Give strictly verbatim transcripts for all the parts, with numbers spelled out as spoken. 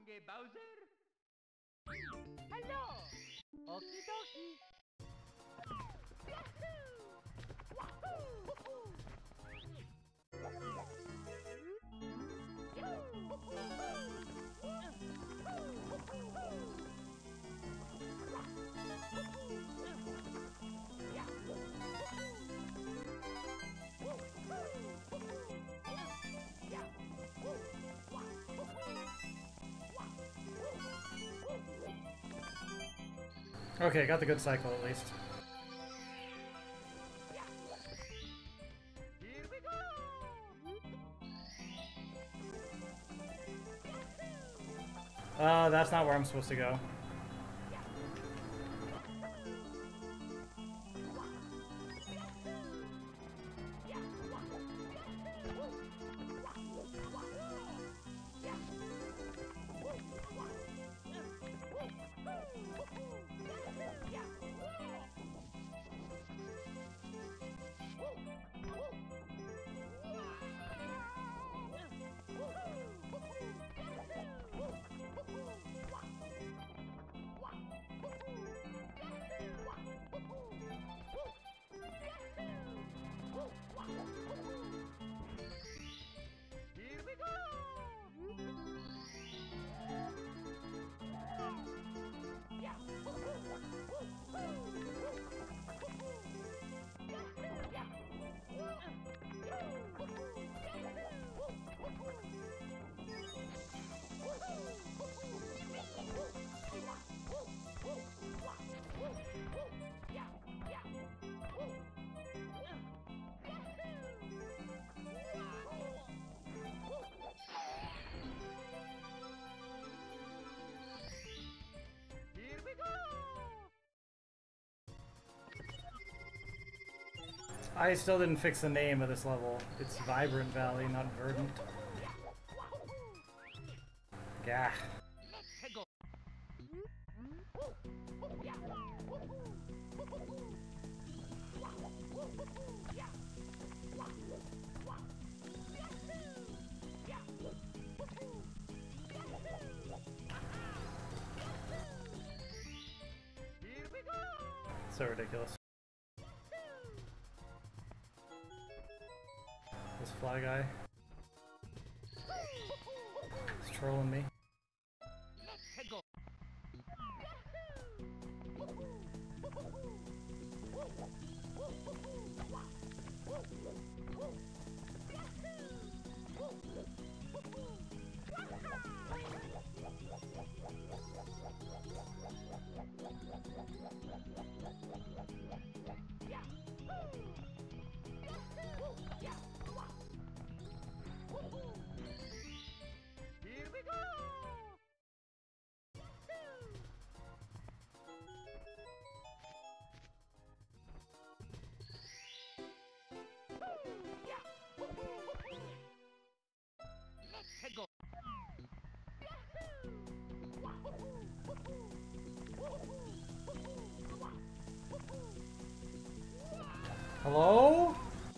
Bowser? Hello! Okie dokie! Okay, got the good cycle at least. Here we go! Uh, that's not where I'm supposed to go. Here we go! Here we go! I still didn't fix the name of this level. It's Vibrant Valley, not Verdant. Gah. Let's go! Here we go! So ridiculous. This fly guy. He's trolling me. Let's go! Here we go! Let's go! Hello?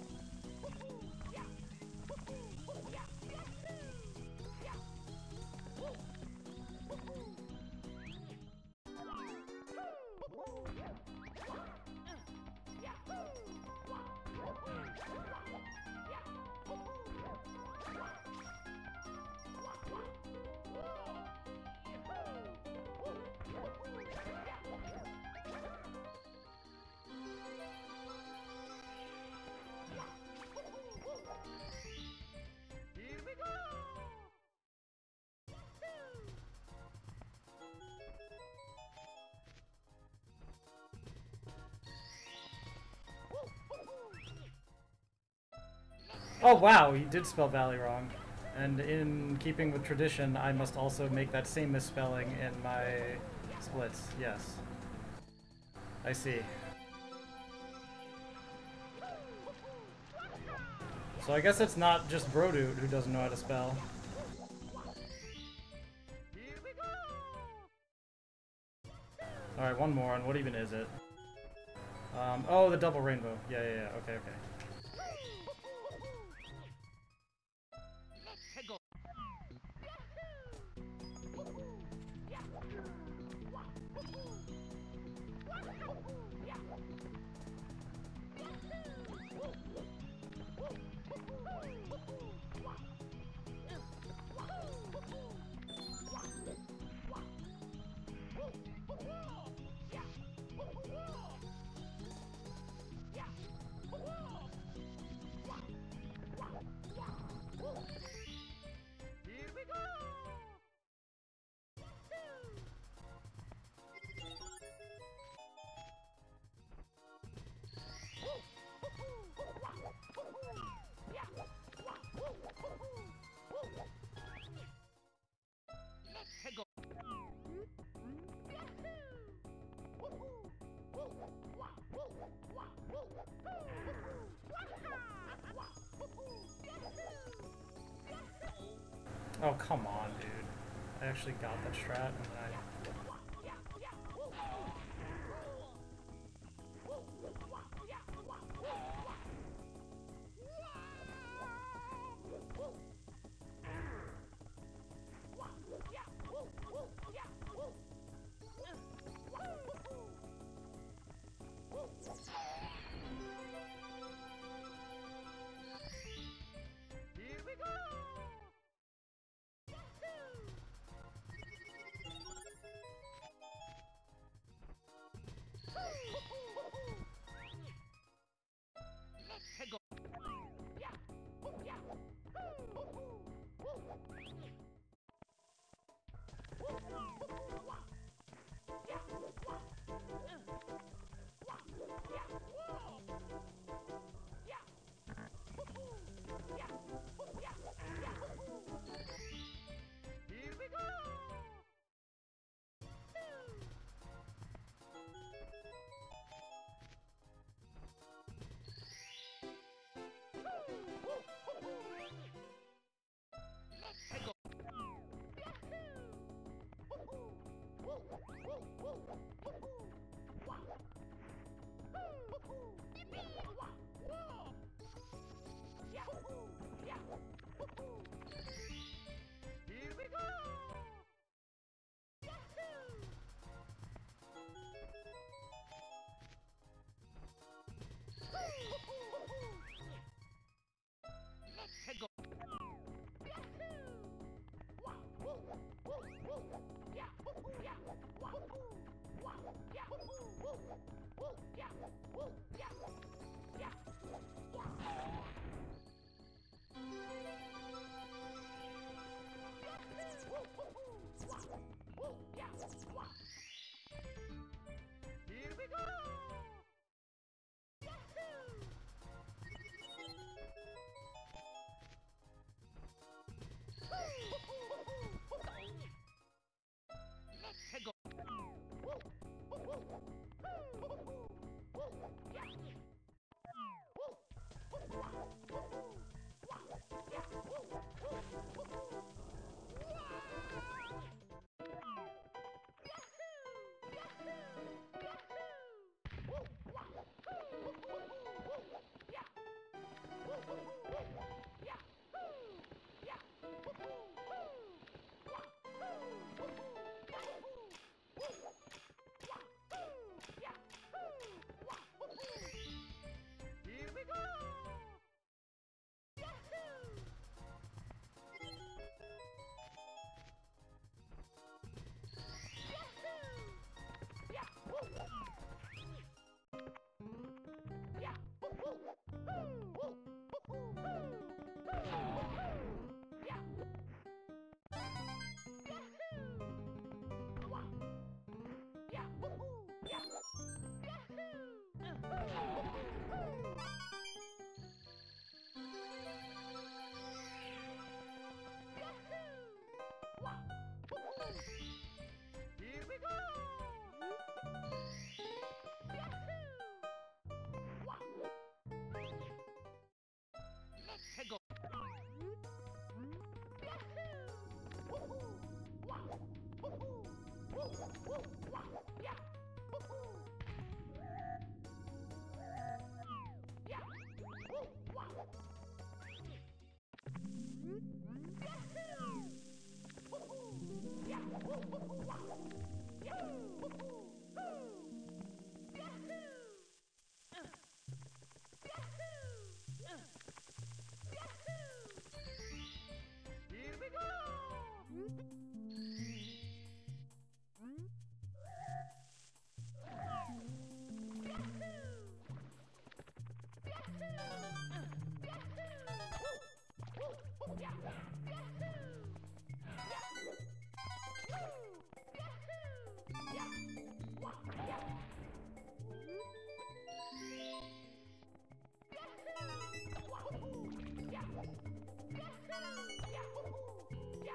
Here we go! Oh wow, you did spell Valley wrong. And in keeping with tradition, I must also make that same misspelling in my splits. Yes. I see. So I guess it's not just Brodude who doesn't know how to spell. Here we go! Alright, one more, and what even is it? Um, oh, the double rainbow. Yeah, yeah, yeah, okay, okay. Let's go! Here we go! Let's go! Oh, come on, dude. I actually got that strat and then I... Here we go!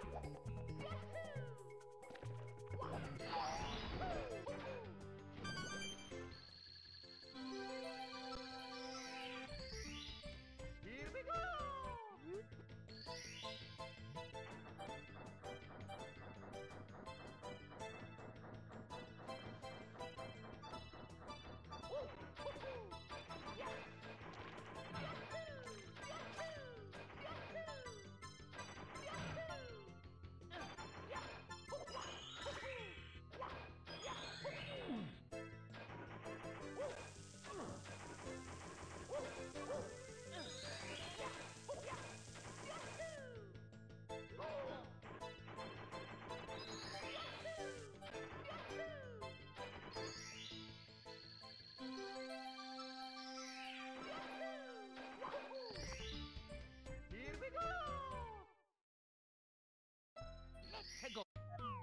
Here we go! Here we go! Let's go!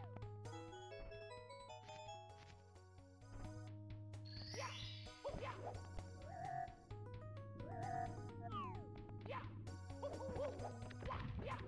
Yeah! Yeah! Yeah! Yeah!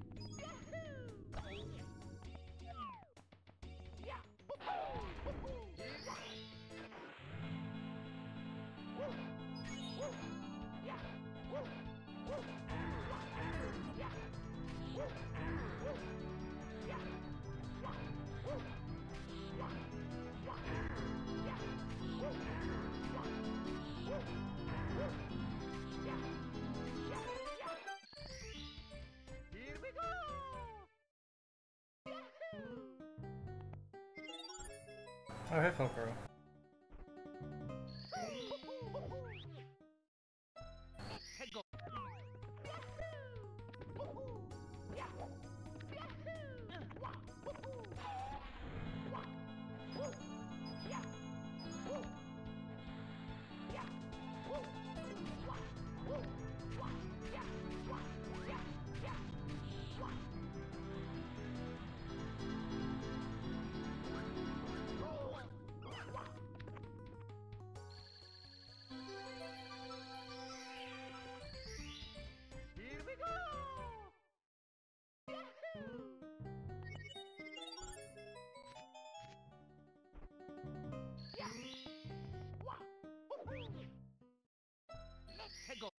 Here we go! Oh, hey, Kokoro. Let's go! Here we go! Let's go!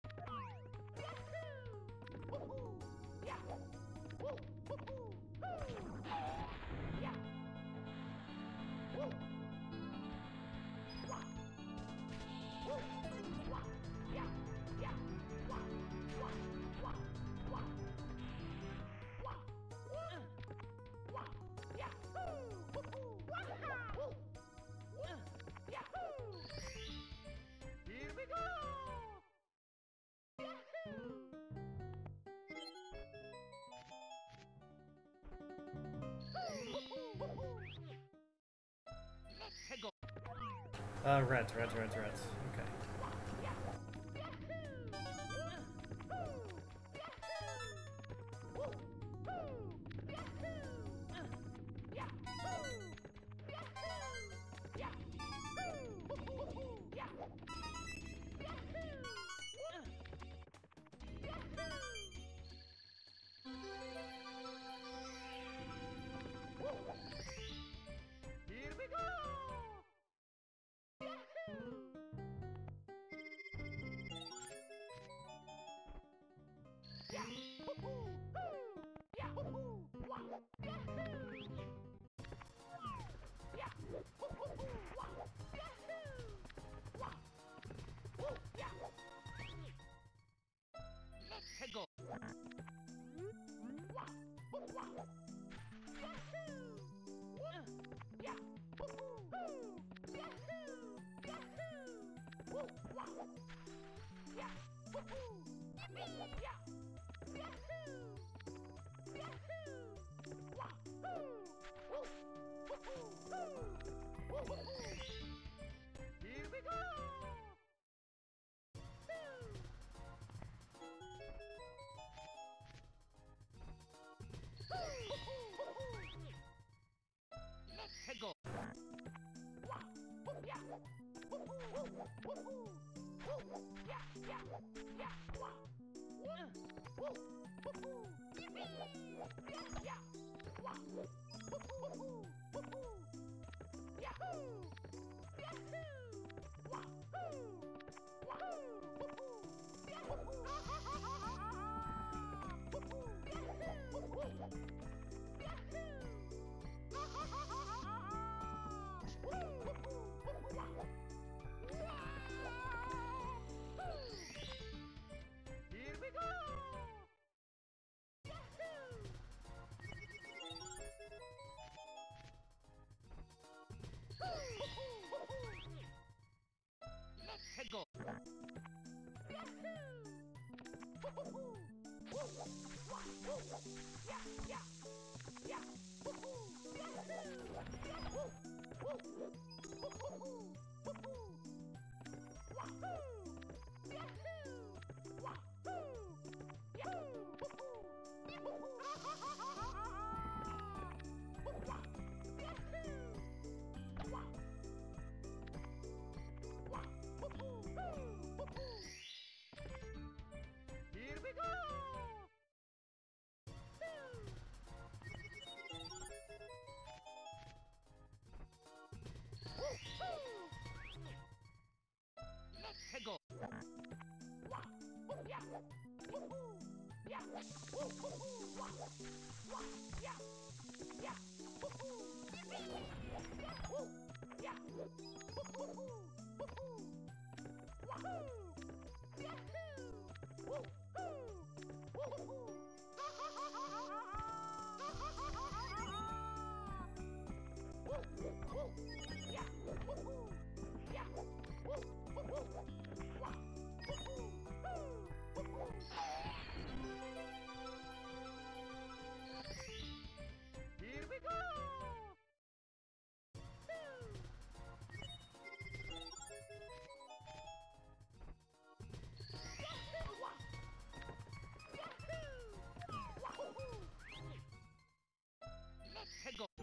Here we go! Let's go! Uh, reds, reds, reds, reds. Okay. Here we go! Let's go! Here we go! Let's go! Yeah, yeah, yeah. Here we go! Let's go! Here we go! Let's go! Here we go! Let's go!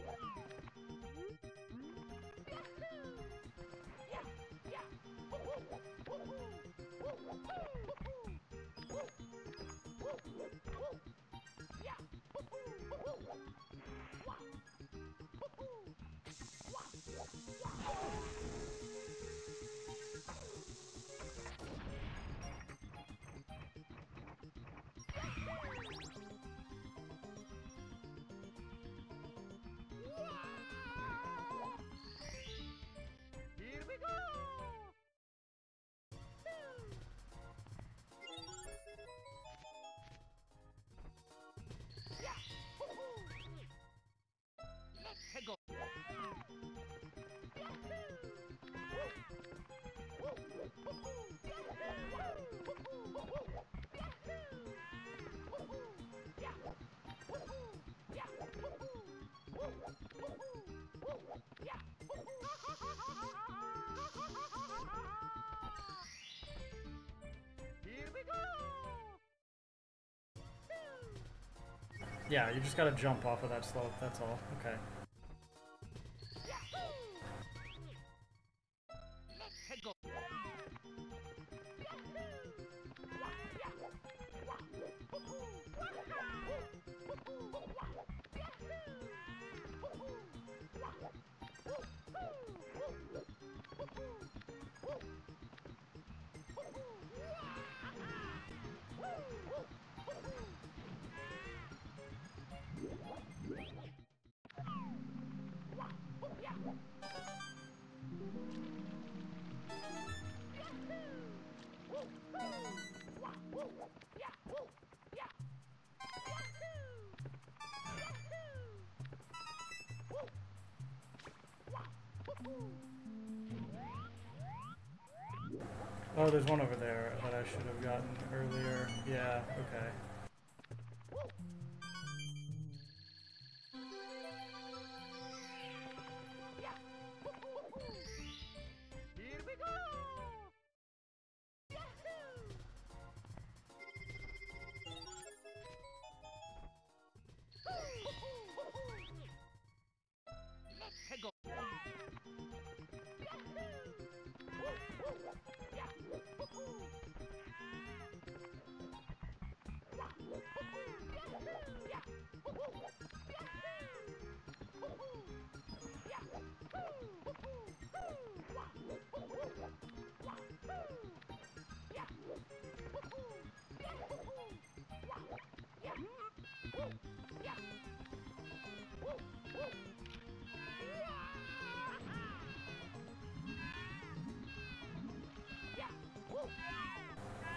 Here we go! Let's go! Here we go! Yeah, you just gotta jump off of that slope, that's all. Okay. Let's go! Oh, there's one over there that I should have gotten earlier. Yeah, okay. Here we go! Let's go!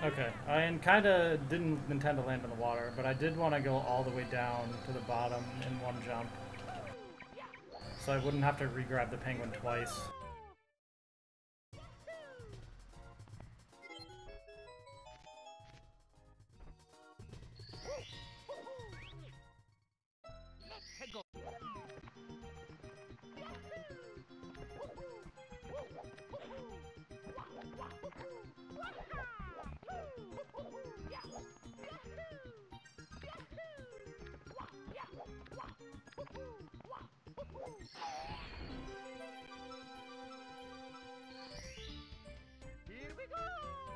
Okay, I kind of didn't intend to land in the water, but I did want to go all the way down to the bottom in one jump. So I wouldn't have to re-grab the penguin twice. Let's go. Here we go!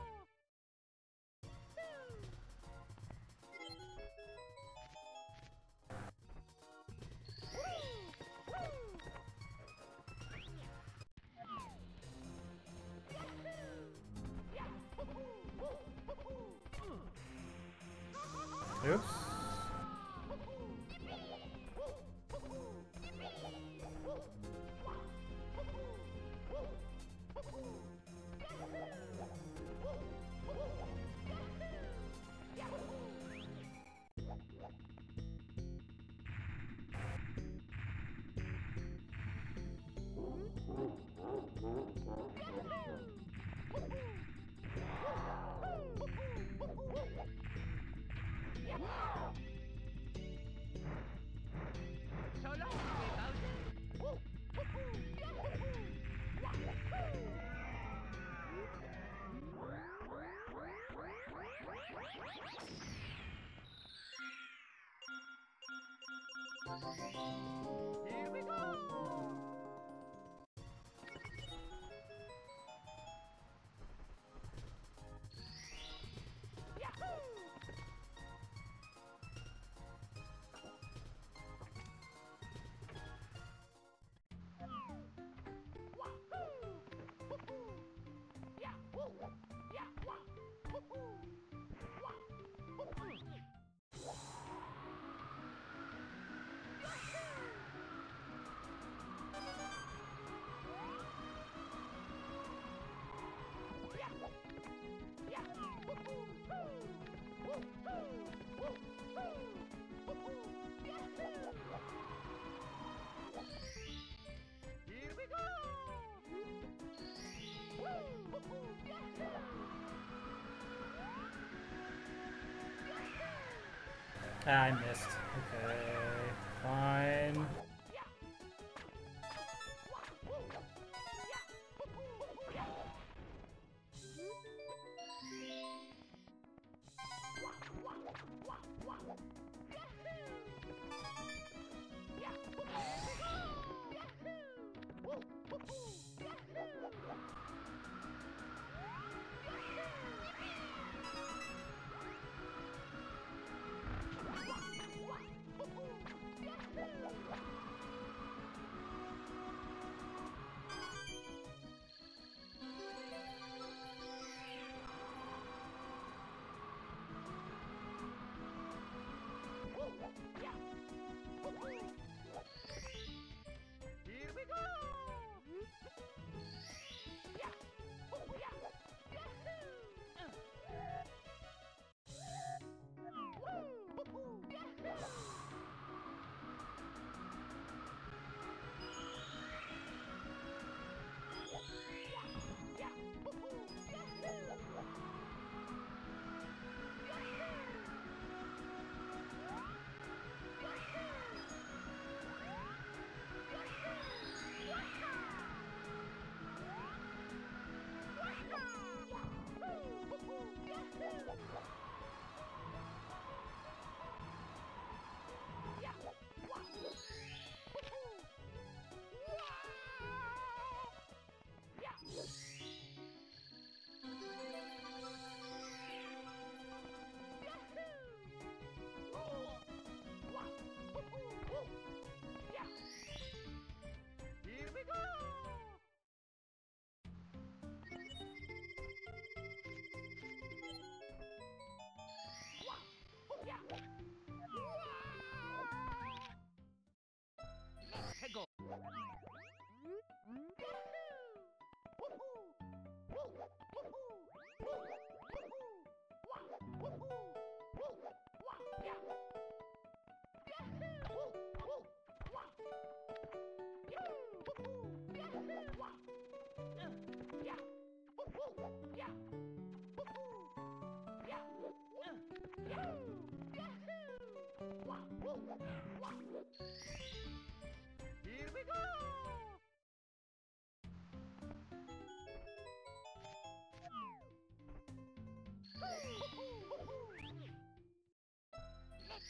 Oops. So long, Bowser. Here we go! Here we go! Ah, I missed. Okay, fine. Here we go!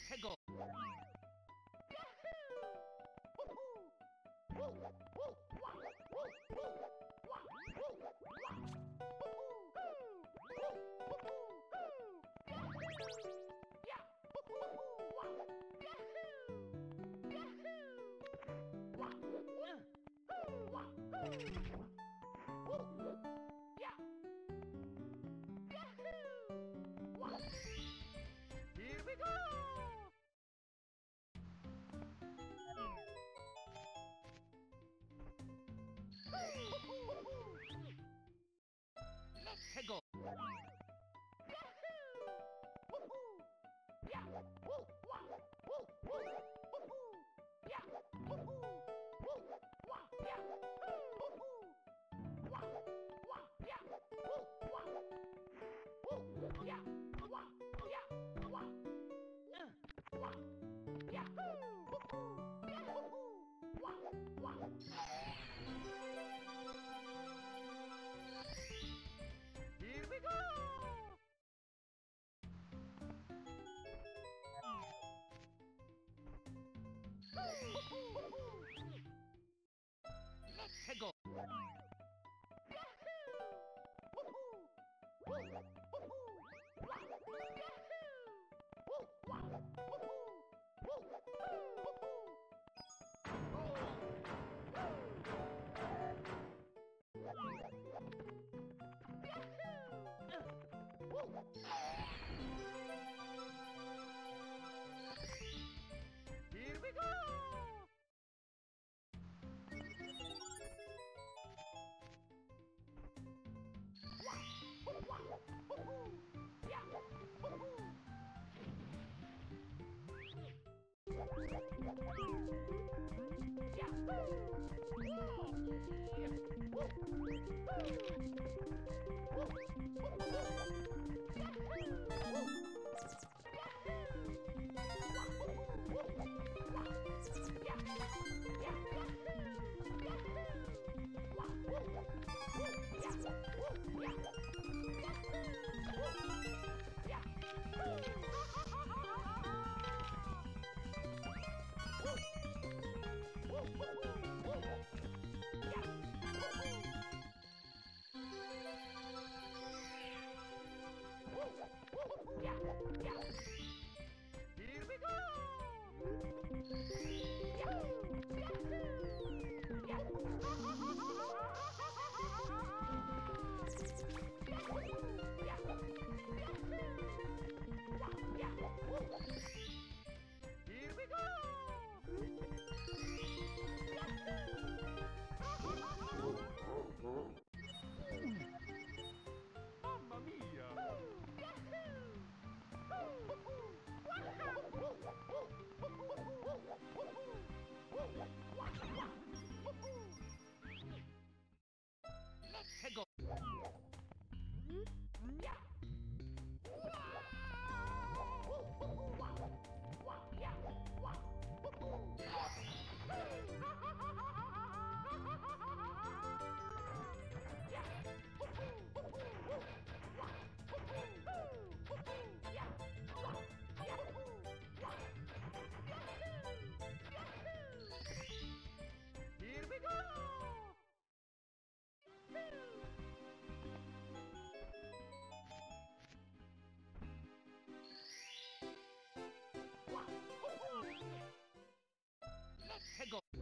Let's go. Here we go! Let's go! Here we go! Let's go! Here we go! Here we go! Here we go! Mamma mia! Let's go! Here we go! Let's go!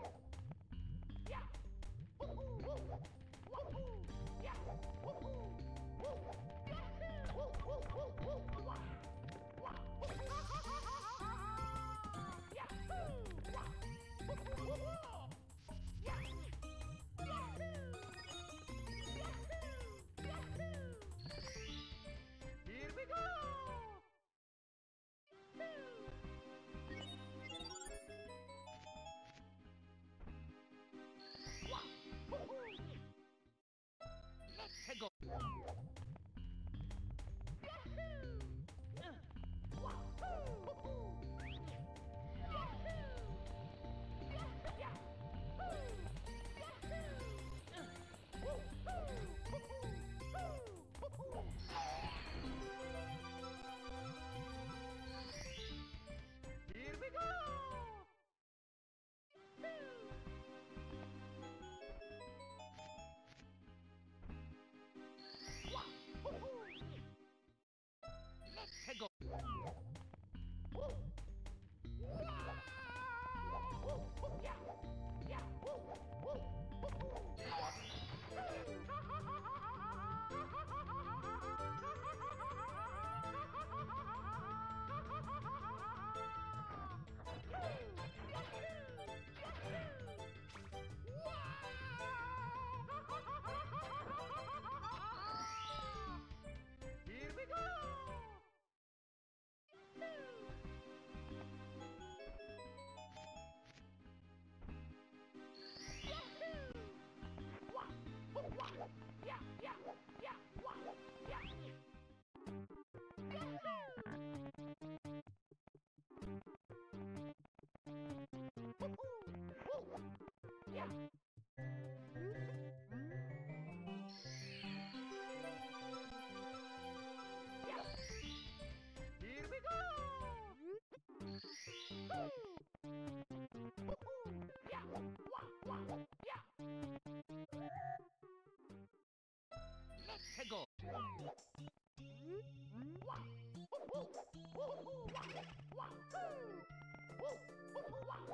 Here we go! Let's go!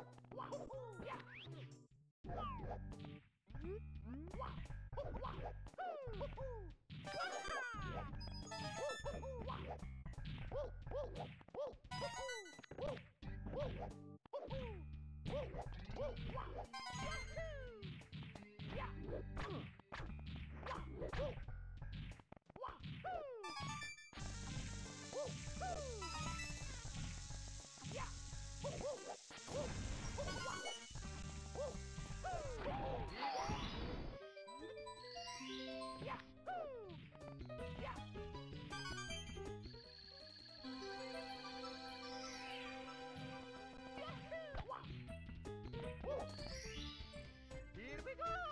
Here we go!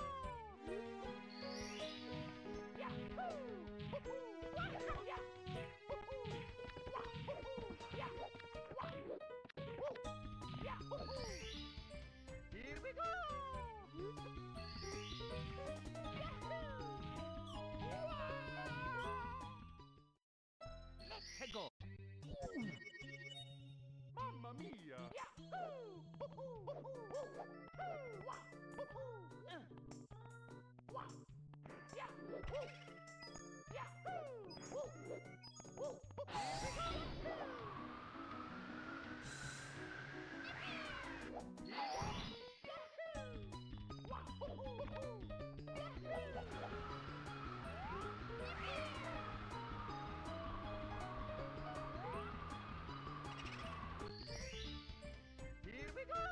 Here we go! Let's go! Mamma mia! Here we go!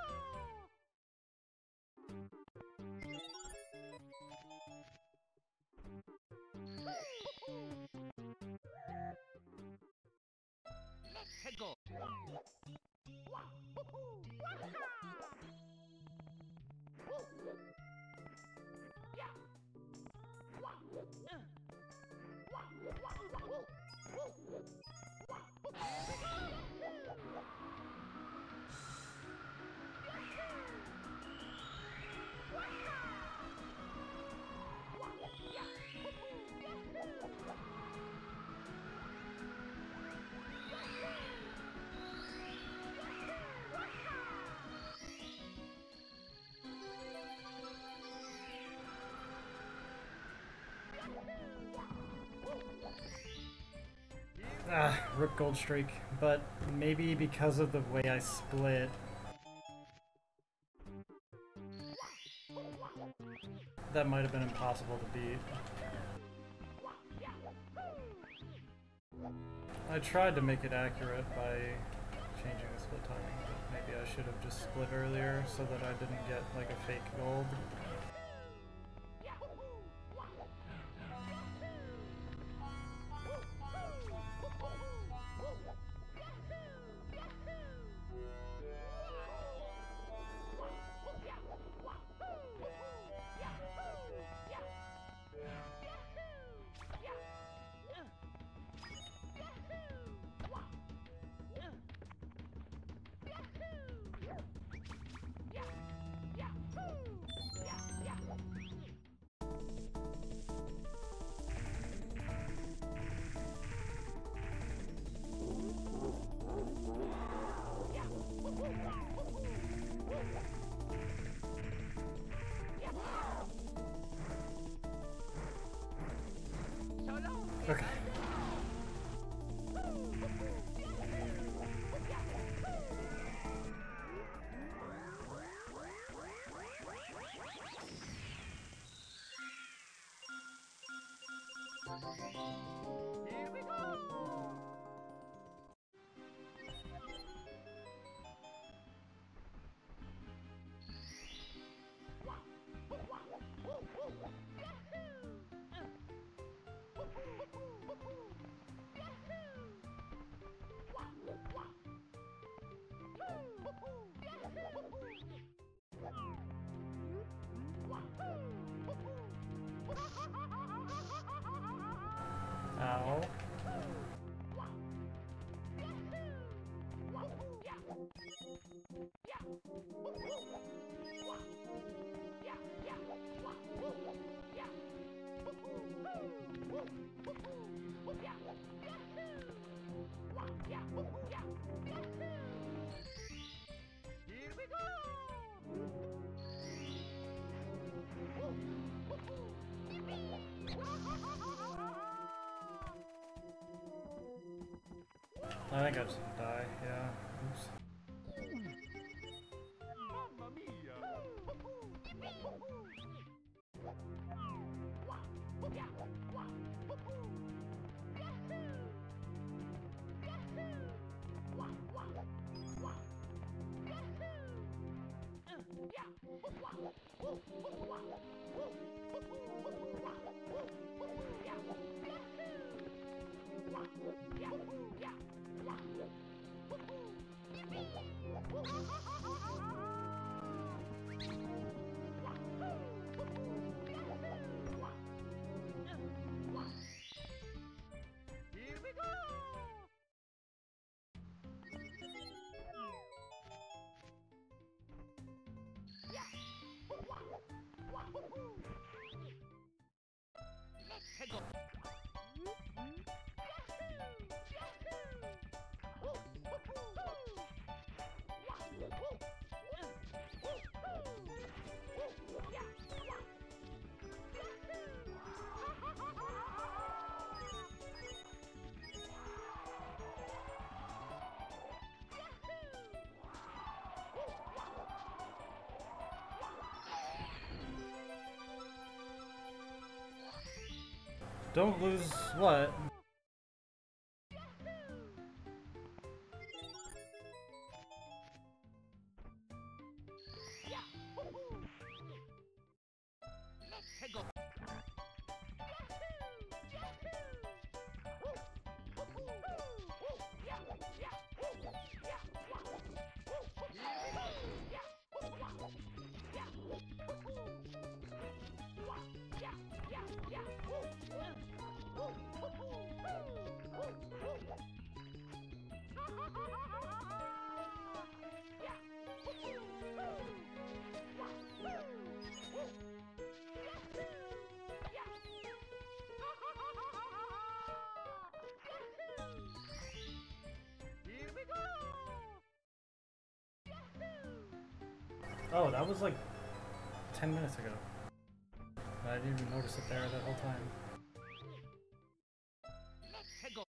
Let's go! Ah, rip gold streak, but maybe because of the way I split, that might have been impossible to beat. I tried to make it accurate by changing the split timing, but maybe I should have just split earlier so that I didn't get like a fake gold. Okay. Here we go! Ow. Here we go! I think I just didn't die, yeah. Oops. Mamma mia! Here we go! Let's go! Don't lose what? Let's go! Here we go! Oh, that was like ten minutes ago. I didn't even notice it there that whole time. Let's go!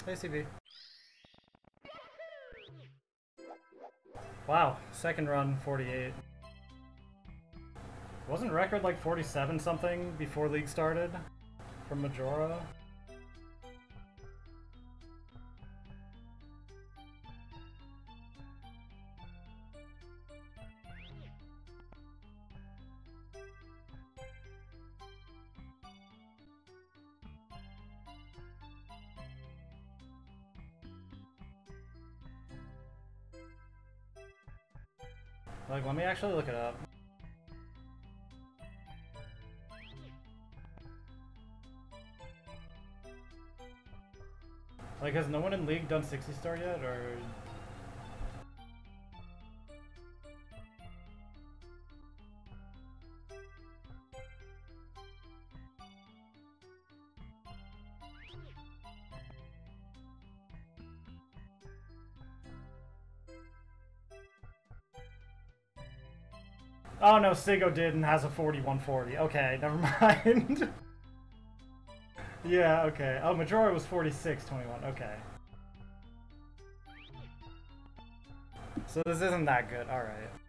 Hey, C B. Wow, second run, forty-eight. Wasn't record like forty-seven something before League started? From Majora? Like, let me actually look it up. Like, has no one in League done sixty star yet, or...? Oh no, Sigo did and has a forty-one forty. Okay, never mind. Yeah, okay. Oh, Majora was forty-six twenty-one. Okay. So this isn't that good. Alright.